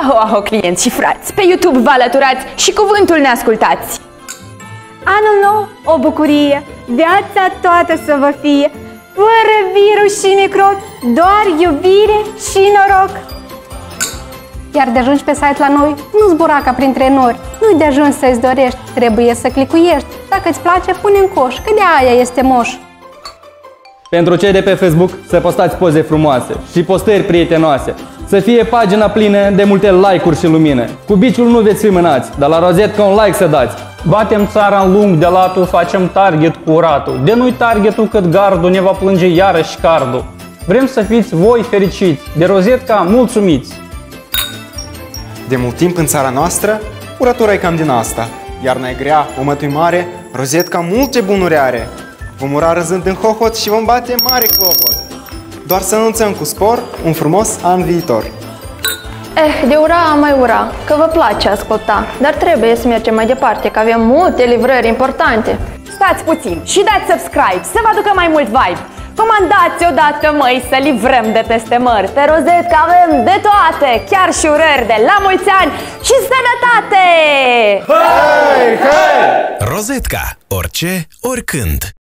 Aho, aho, clienți și frați, pe YouTube vă alăturați și cuvântul ne ascultați. Anul nou, o bucurie, viața toată să vă fie, fără virus și microbi, doar iubire și noroc. Iar de ajungi pe site la noi, nu zbura ca printre nori. Nu-i de ajuns să-ți dorești, trebuie să clicuiești. Dacă îți place, pune în coș, că de aia este moș. Pentru cei de pe Facebook, să postați poze frumoase și postări prietenoase. Să fie pagina plină de multe like-uri și lumină. Cu biciul nu veți fi mânați, dar la rozetca un like să dați. Batem țara în lung de latul, facem target cu ratul. De nu-i targetul cât gardul, ne va plânge iarăși cardul. Vrem să fiți voi fericiți, de rozetca mulțumiți. De mult timp în țara noastră, urătura e cam din asta. Iarna e grea, o mătui mare, rozetca multe bunuri are. Vom ura râzând în hohot și vom bate mare clopot. Doar să anunțăm cu spor un frumos an viitor. De ura am mai ura, că vă place asculta, dar trebuie să mergem mai departe, că avem multe livrări importante. Stați puțin și dați subscribe să vă aducă mai mult vibe. Comandați odată, măi, să livrăm de peste mări. Pe rozetca avem de toate, chiar și urări de la mulți ani și sănătate! Rozetca, orice, oricând.